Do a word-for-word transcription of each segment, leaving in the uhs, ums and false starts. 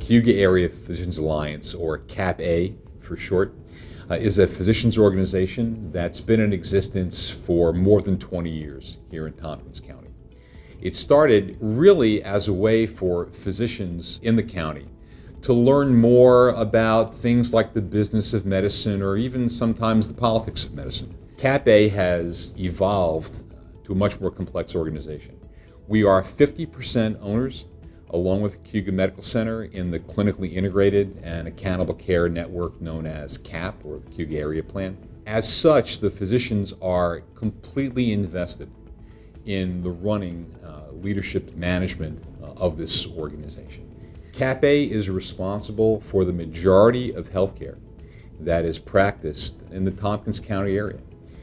Cayuga Area Physicians Alliance, or CAP-A for short, uh, is a physicians organization that's been in existence for more than twenty years here in Tompkins County. It started really as a way for physicians in the county to learn more about things like the business of medicine or even sometimes the politics of medicine. CAP-A has evolved to a much more complex organization. We are fifty percent owners, along with Cayuga Medical Center, in the clinically integrated and accountable care network known as CAP, or the Cayuga Area Plan. As such, the physicians are completely invested in the running uh, leadership management uh, of this organization. CAP-A is responsible for the majority of healthcare that is practiced in the Tompkins County area.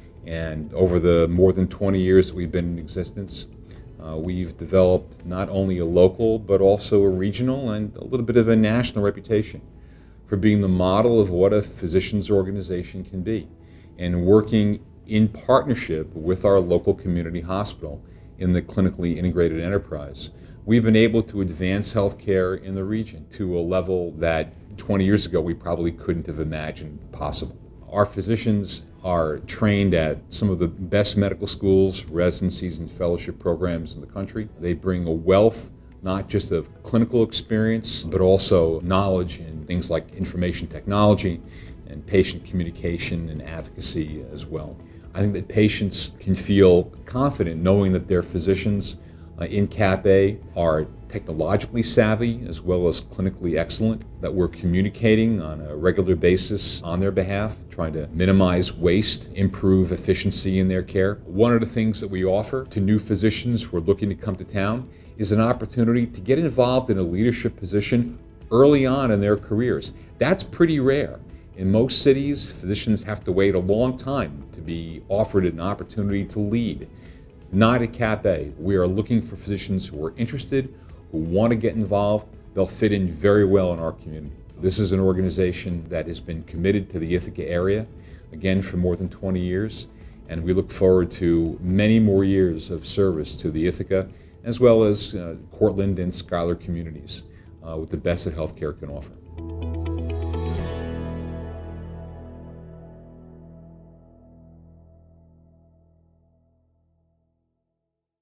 And over the more than twenty years that we've been in existence, uh, we've developed not only a local but also a regional and a little bit of a national reputation for being the model of what a physician's organization can be, and working in partnership with our local community hospital in the clinically integrated enterprise. We've been able to advance healthcare in the region to a level that twenty years ago we probably couldn't have imagined possible. Our physicians are trained at some of the best medical schools, residencies, and fellowship programs in the country. They bring a wealth not just of clinical experience, but also knowledge in things like information technology and patient communication and advocacy as well. I think that patients can feel confident knowing that their physicians uh, in CAP-A are technologically savvy as well as clinically excellent, that we're communicating on a regular basis on their behalf, trying to minimize waste, improve efficiency in their care. One of the things that we offer to new physicians who are looking to come to town is an opportunity to get involved in a leadership position early on in their careers. That's pretty rare. In most cities, physicians have to wait a long time to be offered an opportunity to lead. Not at CAP-A. We are looking for physicians who are interested, who want to get involved. They'll fit in very well in our community. This is an organization that has been committed to the Ithaca area, again, for more than twenty years, and we look forward to many more years of service to the Ithaca, as well as uh, Cortland and Schuyler communities, uh, with the best that healthcare can offer.